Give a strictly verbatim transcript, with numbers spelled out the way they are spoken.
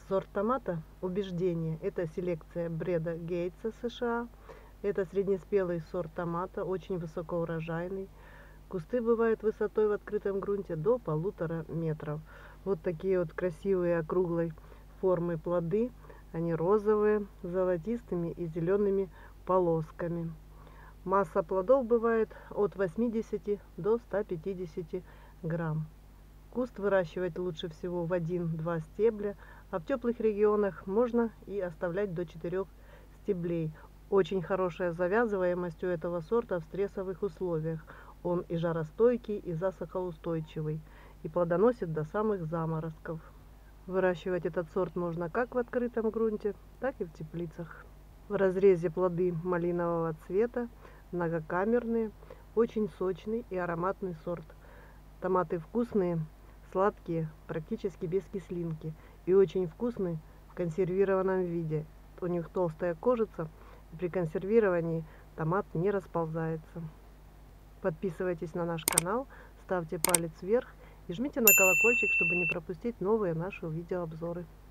Сорт томата «Убеждение» – это селекция Бреда Гейтса, США. Это среднеспелый сорт томата, очень высокоурожайный. Кусты бывают высотой в открытом грунте до полутора метров. Вот такие вот красивые округлой формы плоды. Они розовые, с золотистыми и зелеными полосками. Масса плодов бывает от восьмидесяти до ста пятидесяти грамм. Куст выращивать лучше всего в один-два стебля, а в теплых регионах можно и оставлять до четырёх стеблей. Очень хорошая завязываемость у этого сорта в стрессовых условиях. Он и жаростойкий, и засухоустойчивый, и плодоносит до самых заморозков. Выращивать этот сорт можно как в открытом грунте, так и в теплицах. В разрезе плоды малинового цвета, многокамерные, очень сочный и ароматный сорт. Томаты вкусные, сладкие, практически без кислинки, и очень вкусные в консервированном виде. У них толстая кожица, и при консервировании томат не расползается. Подписывайтесь на наш канал, ставьте палец вверх и жмите на колокольчик, чтобы не пропустить новые наши видеообзоры.